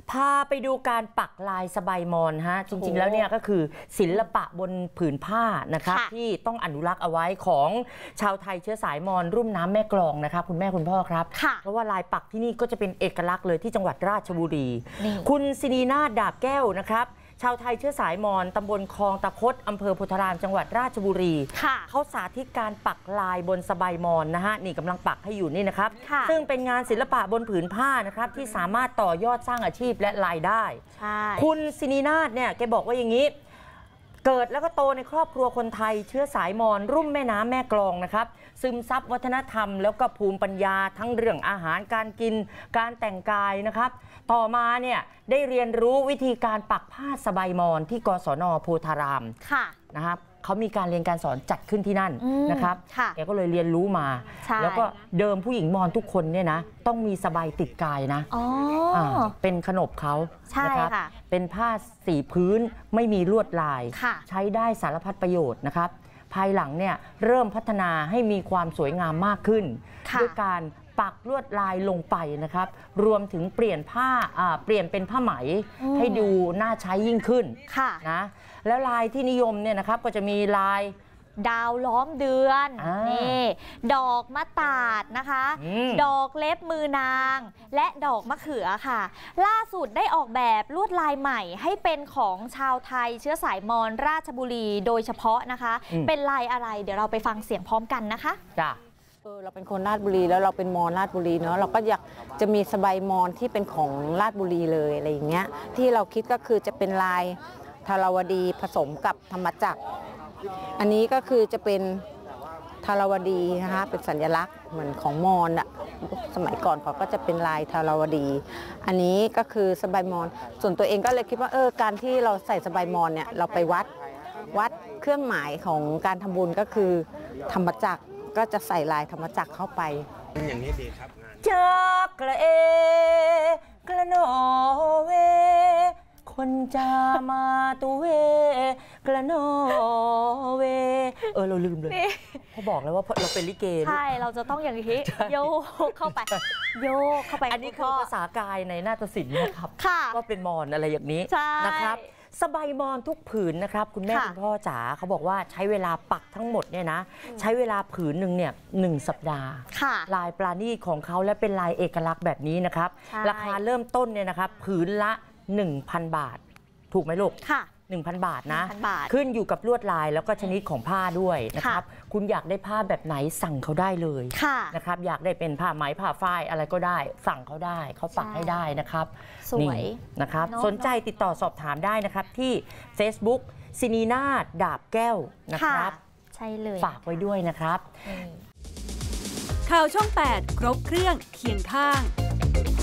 พาไปดูการปักลายสบายมอญฮะจริงๆแล้วเนี่ยก็คือศิลปะบนผืนผ้านะครับที่ต้องอนุรักษ์เอาไว้ของชาวไทยเชื้อสายมอญรุ่มน้ำแม่กลองนะครับคุณแม่คุณพ่อครับเพราะว่าลายปักที่นี่ก็จะเป็นเอกลักษณ์เลยที่จังหวัดราชบุรีคุณศินีนาถดาบแก้วนะครับชาวไทยเชื้อสายมอญตำบลคลองตะคดอำเภอโพธารามจังหวัดราชบุรีเขาสาธิตการปักลายบนสบายมอญนะฮะนี่กำลังปักให้อยู่นี่นะครับซึ่งเป็นงานศิลปะบนผืนผ้านะครับที่สามารถต่อยอดสร้างอาชีพและรายได้คุณศินีนาถเนี่ยแกบอกว่าอย่างนี้เกิดแล้วก็โตในครอบครัวคนไทยเชื้อสายมอญรุ่มแม่น้ำแม่กลองนะครับซึมซับวัฒนธรรมแล้วก็ภูมิปัญญาทั้งเรื่องอาหารการกินการแต่งกายนะครับต่อมาเนี่ยได้เรียนรู้วิธีการปักผ้าสบายมอญที่กศน.โพธารามนะครับเขามีการเรียนการสอนจัดขึ้นที่นั่นนะครับแกก็เลยเรียนรู้มาแล้วก็เดิมผู้หญิงมอญทุกคนเนี่ยนะต้องมีสบายติดกายนะเป็นขนบเขานะครับเป็นผ้าสีพื้นไม่มีลวดลายใช้ได้สารพัดประโยชน์นะครับภายหลังเนี่ยเริ่มพัฒนาให้มีความสวยงามมากขึ้นด้วยการปักลวดลายลงไปนะครับรวมถึงเปลี่ยนเป็นผ้าไหมให้ดูน่าใช้ยิ่งขึ้นนะแล้วลายที่นิยมเนี่ยนะครับก็จะมีลายดาวล้อมเดือนนี่ดอกมะตาดนะคะดอกเล็บมือนางและดอกมะเขือค่ะล่าสุดได้ออกแบบลวดลายใหม่ให้เป็นของชาวไทยเชื้อสายมอญราชบุรีโดยเฉพาะนะคะเป็นลายอะไรเดี๋ยวเราไปฟังเสียงพร้อมกันนะคะจ้ะเราเป็นคนราชบุรีแล้วเราเป็นมอญราชบุรีเนาะเราก็อยากจะมีสบายมอญที่เป็นของราชบุรีเลยอะไรอย่างเงี้ยที่เราคิดก็คือจะเป็นลายธารวดีผสมกับธรรมจักรอันนี้ก็คือจะเป็นธารวดีนะคะเป็นสัญลักษณ์เหมือนของมอญอะสมัยก่อนเขาก็จะเป็นลายธารวดีอันนี้ก็คือสบายมอญส่วนตัวเองก็เลยคิดว่าการที่เราใส่สบายมอญเนี่ยเราไปวัดเครื่องหมายของการทำบุญก็คือธรรมจักรก็จะใส่ลายธรรมจักรเข้าไปอย่างนี้ดีครับจากกระกระโนเวคนจะมาตูเวกระโนเวเราลืมเลยเขาบอกแล้วว่าเราเป็นลิเกใช่เราจะต้องอย่างนี้โยกเข้าไปโยกเข้าไปอันนี้คือภาษากายในนาฏศิลป์นะครับว่าเป็นมอญอะไรอย่างนี้นะครับสบายมอญทุกผืนนะครับคุณแม่คุณพ่อจ๋าเขาบอกว่าใช้เวลาปักทั้งหมดเนี่ยนะใช้เวลาผืนหนึ่งเนี่ย1 สัปดาห์ลายปราณีตของเขาและเป็นลายเอกลักษณ์แบบนี้นะครับราคาเริ่มต้นเนี่ยนะครับผืนละ 1,000 บาทถูกไหมลูก1,000 บาทนะขึ้นอยู่กับลวดลายแล้วก็ชนิดของผ้าด้วยนะครับคุณอยากได้ผ้าแบบไหนสั่งเขาได้เลยนะครับอยากได้เป็นผ้าไหมผ้าฝ้ายอะไรก็ได้สั่งเขาได้เขาปักให้ได้นะครับสวยนะครับสนใจติดต่อสอบถามได้นะครับที่ Facebook ศินีนาถดาบแก้วนะครับใช่เลยฝากไว้ด้วยนะครับข่าวช่อง 8 ครบเครื่องเคียงข้าง